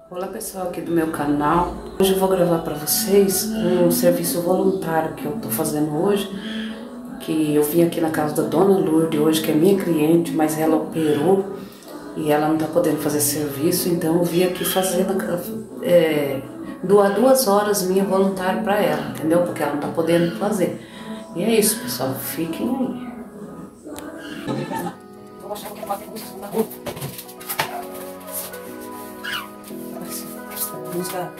Olá pessoal aqui do meu canal. Hoje eu vou gravar para vocês um serviço voluntário que eu tô fazendo hoje. Que eu vim aqui na casa da Dona Lourdes hoje, que é minha cliente, mas ela operou e ela não tá podendo fazer serviço, então eu vim aqui fazer, doar 2 horas minha voluntária para ela, entendeu? Porque ela não tá podendo fazer. E é isso, pessoal, fiquem aí. Vou achar que é uma na rua. Música.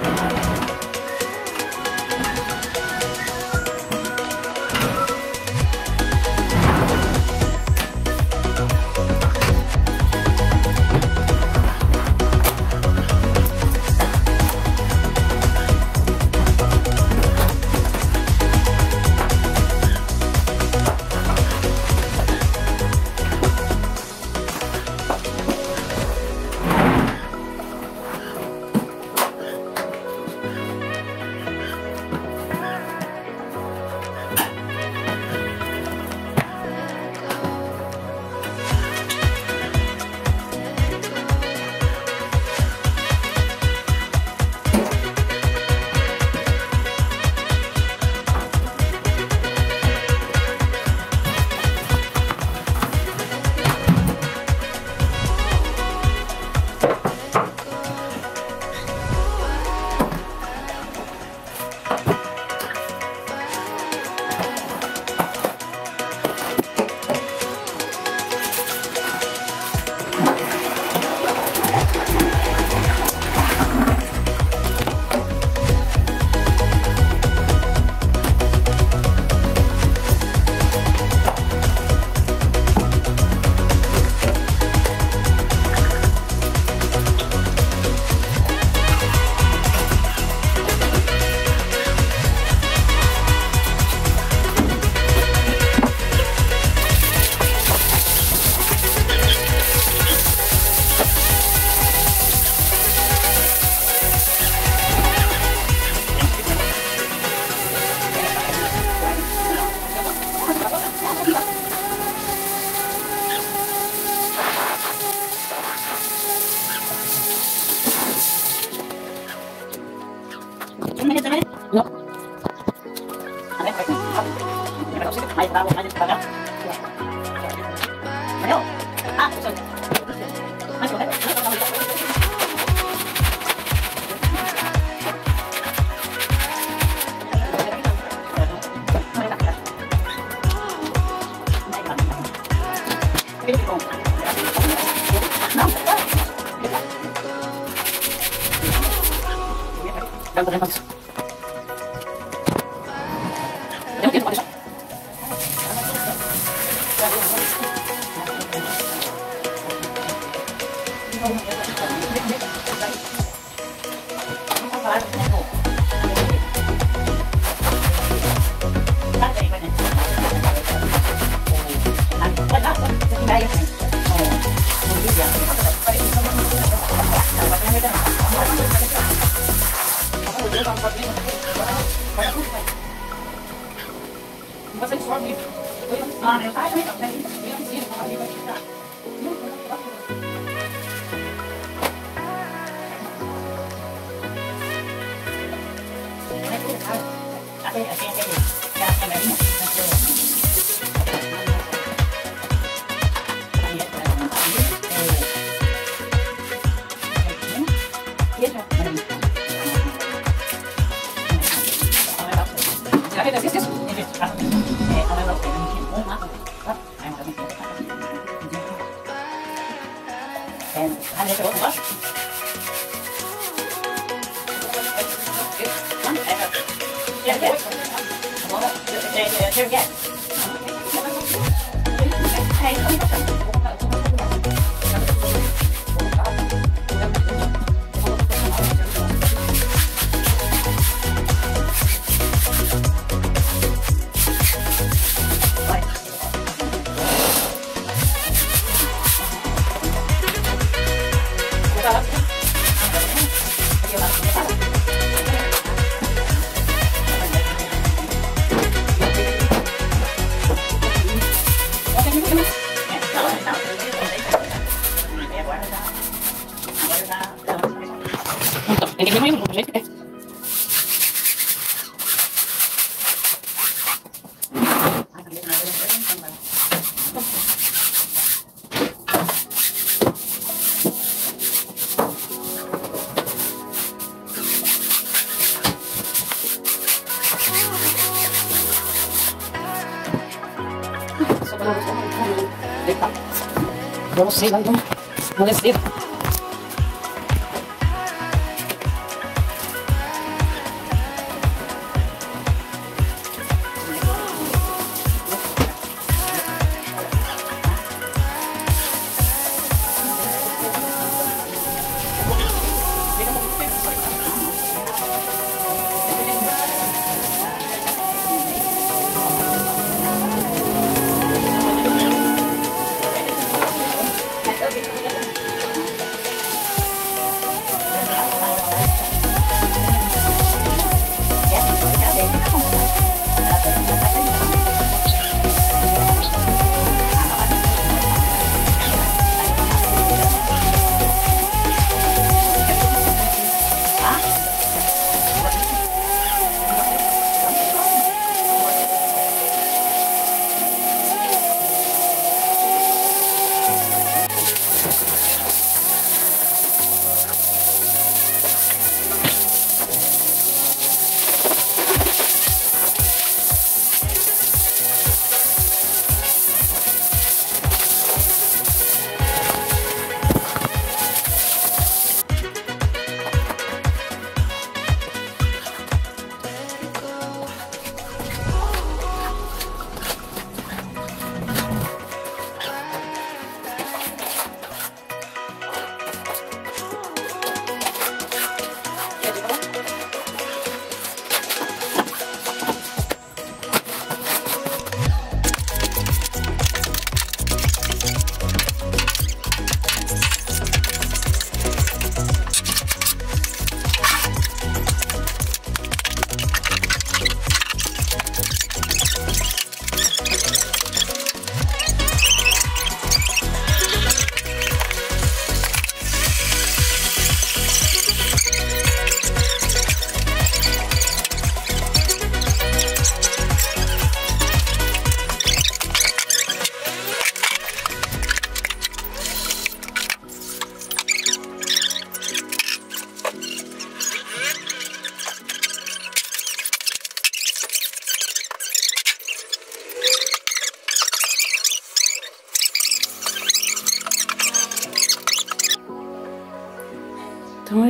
Vamos sei lá, vamos descer.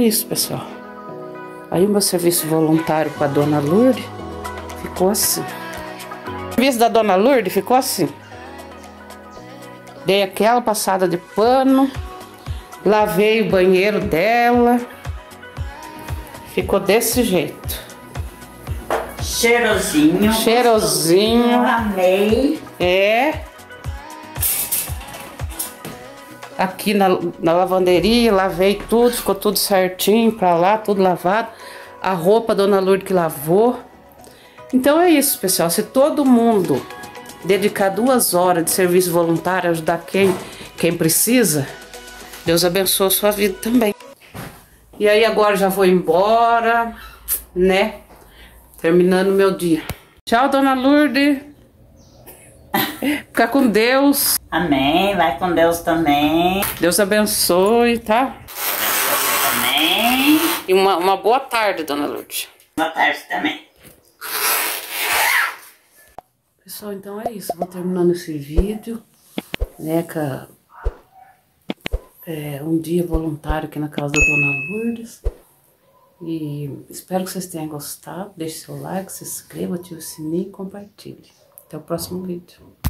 isso, pessoal. Aí o meu serviço voluntário com a Dona Lourdes ficou assim. O serviço da Dona Lourdes ficou assim. Dei aquela passada de pano, lavei o banheiro dela. Ficou desse jeito. Cheirosinho. Cheirosinho. Amei. É. Aqui na lavanderia, lavei tudo, ficou tudo certinho pra lá, tudo lavado. A roupa a Dona Lourdes que lavou. Então é isso, pessoal. Se todo mundo dedicar 2 horas de serviço voluntário, ajudar quem precisa, Deus abençoe a sua vida também. E aí agora já vou embora, né? Terminando meu dia. Tchau, Dona Lourdes. Fica com Deus. Amém. Vai com Deus também. Deus abençoe, tá? Você também. E uma boa tarde, Dona Lourdes. Boa tarde também. Pessoal, então é isso. Vou terminando esse vídeo, né? Um dia voluntário aqui na casa da Dona Lourdes. E espero que vocês tenham gostado. Deixe seu like, se inscreva, ative o sininho e compartilhe. Até o próximo vídeo.